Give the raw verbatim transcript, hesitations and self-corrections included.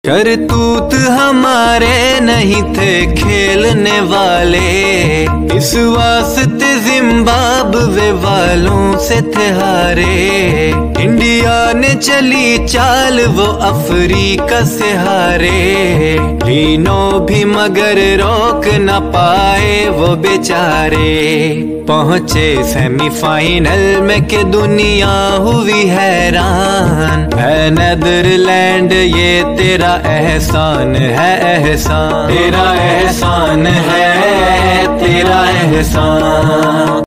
करतूत हमारे नहीं थे खेलने वाले, इस वास्ते जिम्बाब्वे वालों से थे हारे। इंडिया ने चली चाल वो अफ्रीका से हारे, लीनो भी मगर रोक न पाए वो बेचारे। पहुंचे सेमीफाइनल में के दुनिया हुई हैरान, है नेदरलैंड ये तेरा एहसान है एहसान, तेरा एहसान है तेरा एहसान।